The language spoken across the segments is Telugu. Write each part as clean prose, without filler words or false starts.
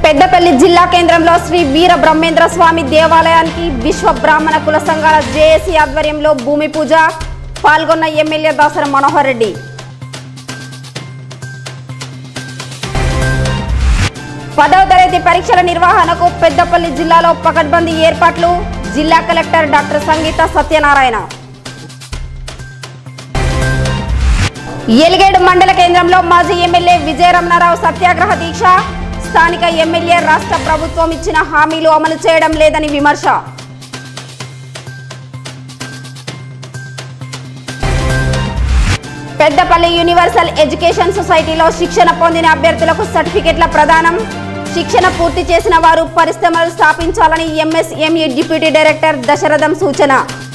పెద్దపల్లి జిల్లా కేంద్రంలో శ్రీ వీర బ్రహ్మేంద్ర స్వామి దేవాలయానికి విశ్వ బ్రాహ్మణ కుల సంఘాల జేఏసీ ఆధ్వర్యంలో భూమి పూజ పాల్గొన్న ఎమ్మెల్యే దాసరి మనోహర్ రెడ్డి. పదవ తరగతి పరీక్షల నిర్వహణకు పెద్దపల్లి జిల్లాలో పకడ్బందీ ఏర్పాట్లు జిల్లా కలెక్టర్ డాక్టర్ సంగీత సత్యనారాయణ. ఎలిగేడు మండల కేంద్రంలో మాజీ ఎమ్మెల్యే విజయరమణారావు సత్యాగ్రహ దీక్ష. స్థానిక ఎమ్మెల్యే రాష్ట్ర ప్రభుత్వం ఇచ్చిన హామీలు అమలు చేయడం లేదని విమర్శ. పెద్దపల్లి యూనివర్సల్ ఎడ్యుకేషన్ సొసైటీలో శిక్షణ పొందిన అభ్యర్థులకు సర్టిఫికెట్ల ప్రదానం. శిక్షణ పూర్తి చేసిన వారు పరిశ్రమలు స్థాపించాలని ఎంఎస్ఎంఈ డిప్యూటీ డైరెక్టర్ దశరథం సూచన.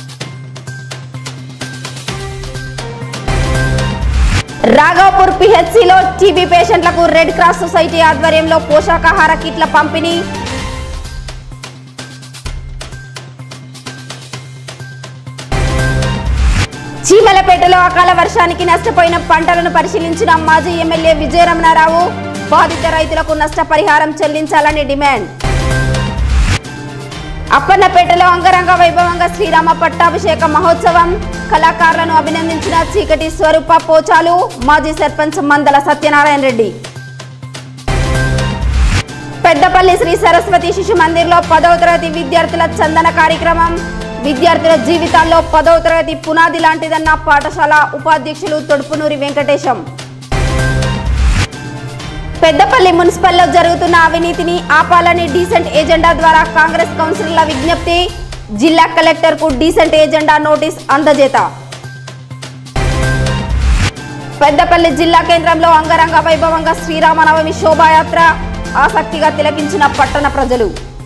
రాఘవపూర్ పిహెచ్సిలో టీబీ పేషెంట్లకు రెడ్ క్రాస్ సొసైటీ ఆధ్వర్యంలో పోషకాహార కిట్ల పంపిణీ. చీమలపేటలో అకాల వర్షానికి నష్టపోయిన పంటలను పరిశీలించిన మాజీ ఎమ్మెల్యే విజయరమణారావు. బాధిత రైతులకు నష్టపరిహారం చెల్లించాలని డిమాండ్. అప్పన్నపేటలో అంగరంగ వైభవంగా శ్రీరామ పట్టాభిషేక మహోత్సవం. కళాకారులను అభినందించిన చీకటి స్వరూప పోచాలు, మాజీ సర్పంచ్ మందల సత్యనారాయణ రెడ్డి. పెద్దపల్లి శ్రీ సరస్వతి శిశు మందిర్లో 10వ తరగతి విద్యార్థుల చందన కార్యక్రమం. విద్యార్థుల జీవితాల్లో 10వ తరగతి పునాది లాంటిదన్న పాఠశాల ఉపాధ్యక్షులు తొడుపునూరి వెంకటేశం. పెద్దపల్లి మున్సిపల్లో జరుగుతున్న అవినీతిని ఆపాలని డీసెంట్ ఎజెండా ద్వారా కాంగ్రెస్ కౌన్సిలర్ల విజ్ఞప్తి. జిల్లా కలెక్టర్ కు డీసెంట్ ఎజెండా నోటీస్ అందజేత. పెద్దపల్లి జిల్లా కేంద్రంలో అంగరంగ వైభవంగా శ్రీరామనవమి శోభాయాత్ర. ఆసక్తిగా తిలకించిన పట్టణ ప్రజలు.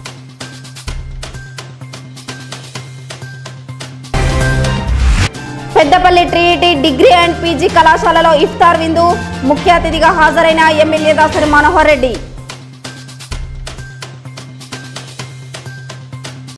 Peddapalli Trinity degree and PG కళాశాలలో ఇఫ్తార్ విందు. ముఖ్య అతిథిగా హాజరైన ఎమ్మెల్యే దాసరి మనోహర్ రెడ్డి.